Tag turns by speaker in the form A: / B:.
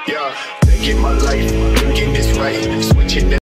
A: Yeah, get my life, getting this right, switching